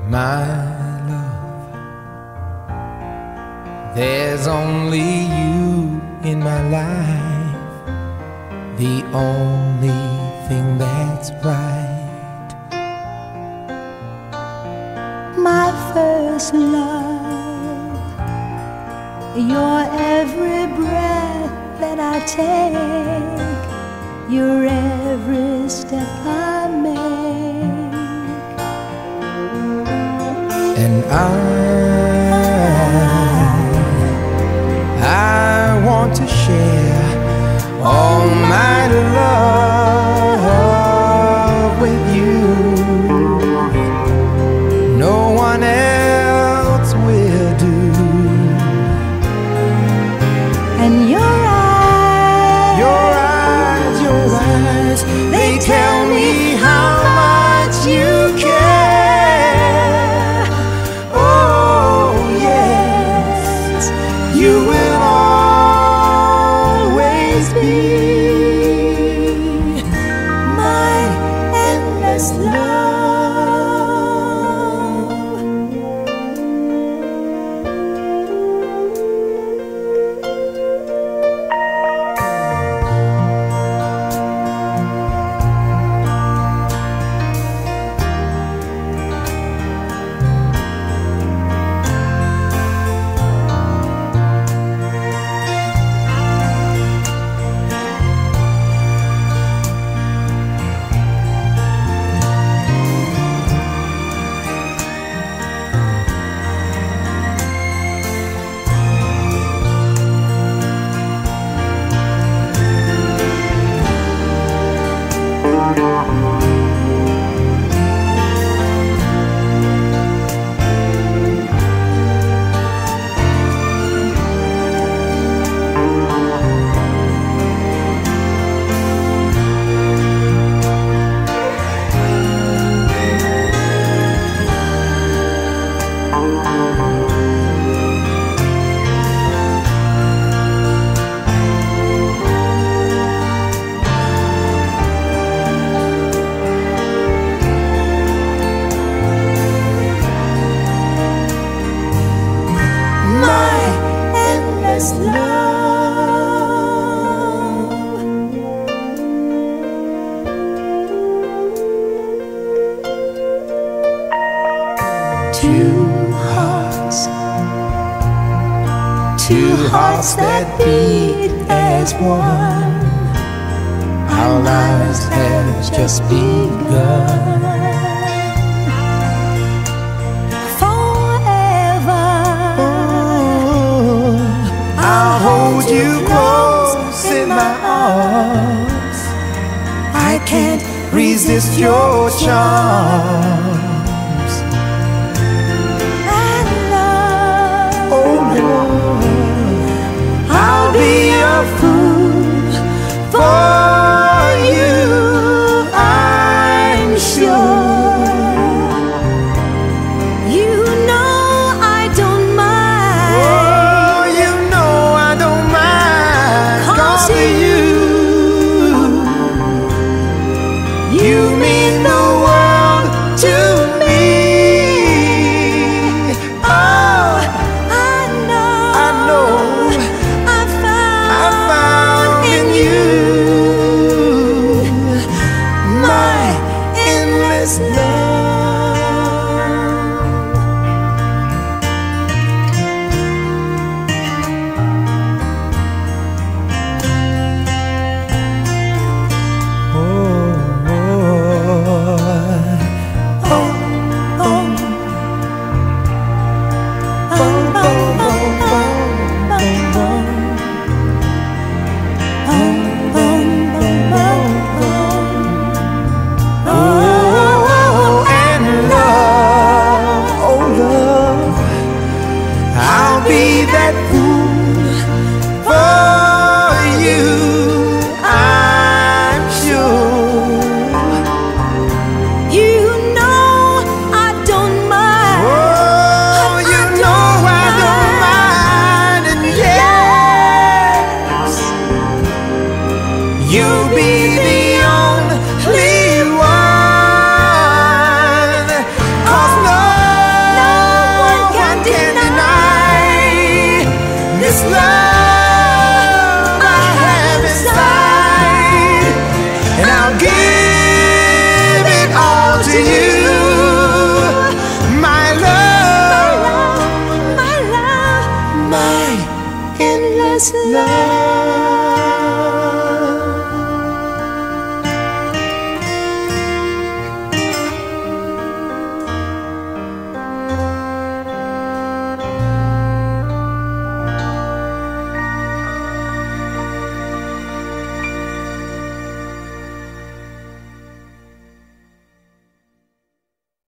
My love, there's only you in my life, the only thing that's right. My first love, your every breath that I take, your every step I make. And I want to share all my love with you. No one else will do. And your eyes, they tell me how much you care. You will always be my endless love. Two hearts that beat as one. Our lives have just begun. Forever, I'll hold you close in my arms. I can't resist your charms. I'll be a fool for you, I'm sure. You know I don't mind. Oh, you know I don't mind. 'Cause of you mean the world to me. Oh, I know I found endless love.